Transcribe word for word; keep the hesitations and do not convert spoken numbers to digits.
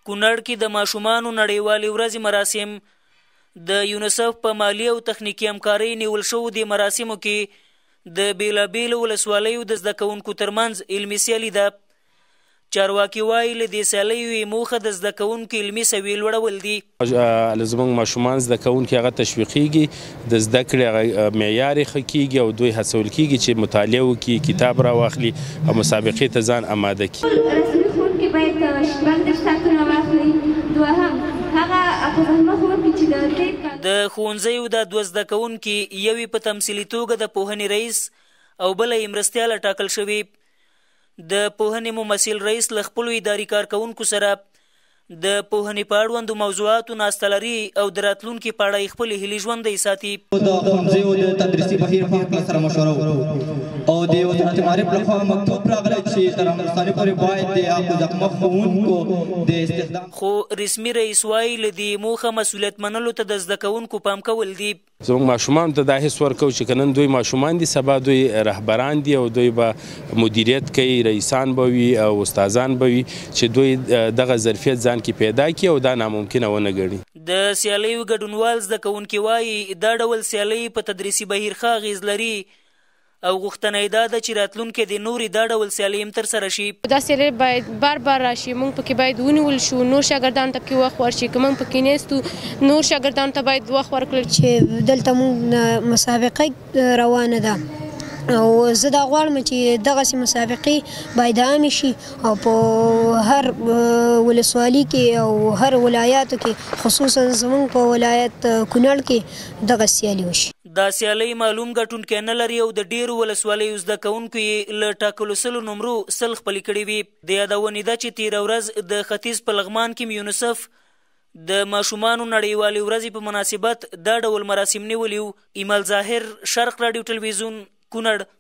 کونړ کې د ماشومانو نړیوالې ورځې مراسم د یونیسف په مالي او تخنیکي همکارۍ نیول شوو دې مراسمو کې د بېلابېلو ولسوالیو د زده کوونکو ترمنځ علمي سیالي ده. چارواکي وایي له دې سیالیو یې موخه د زده کوونکو علمي سویې لوړول دي. زموږ ماشومان زده کوونکي هغه تشویقیږي، د زده کړې هغه معیار یې ښه کیږي او دوی هڅول کیږي چې مطالعه وکړي، کتاب راواخلي او مسابقې ته ځان اماده کړي. رسمي ښوونکي باید شپږ دېرش ساعتونه واخلي. دوهم هغه اپوزنمه ښوونکي چې د تېر کال د ښوونځیو دا دوه زده کوونکي یوې په تمثیلي توګه د پوهنې رئیس او بله یې مرستیاله ټاکل شوې. د پوهنې ممثل رئیس له خپلو اداري کارکوونکو سره د پوهنې په اړوندو موضوعاتو ناسته لري او د راتلونکي په اړه یې خپلې هیلې ژوندۍ ساتي. د ښوونځیو د تدریسي بهیر په هکله سره مشوره وکړو او د وزارت معارف لخوا مکتوب راغلی چې تر همداستانې پورې باید د اپوزنمه ښوونکو د استخدام خو رسمي رئیس وایي له دې موخه مسؤلیت منلو ته د زده کوونکو پام کول دي. زموږ ماشومانو ته دا حس ورکوو چې که نن دوی ماشومان دي، سبا دوی رهبران دي او دوی به مدیریت کوي، رئیسان به وي او استادان به وي چې دوی دغه ظرفیت ځان کې پیدا کړي او دا ناممکنه ونه ګڼي. د سیالیو ګډونوال زده کوونکي وایي دا ډول سیالۍ په تدریسي بهیر ښه اغېز لري او غوښتنه یې دا ده چې راتلونکي د نورې دا ډول سیالۍ هم ترسره شي. دا سیالۍ باید بار بار راشي، موږ پکې باید ونیول شو، نور شاګردانو ته پکې وخت ورشي. که موږ پکې نیستو نور شاګردانو ته باید وخت ورکړل چې دلته موږ مسابقه روانه ده او زه دا غواړم چې دغسې مسابقې باید عامې شي او په هر ولسوالي کې او هر ولایاتو کې، خصوصا زموږ په ولایت کونړ کې دغه سیالي وشي. دا سیالۍ معلوم ګټونکی نه لري او د ډېرو ولسوالیو زده کوونکو یې له ټاکلو سلو نمرو سل خپلې کړې وي. د یادونې ده چې تېره ورځ د ختیځ په لغمان کې یونیسف د ماشومانو نړیوالې ورځې په مناسبت دا ډول مراسم نیولي وو. ایمل ظاهر، شرق راډیو ټلویزیون، کونړ.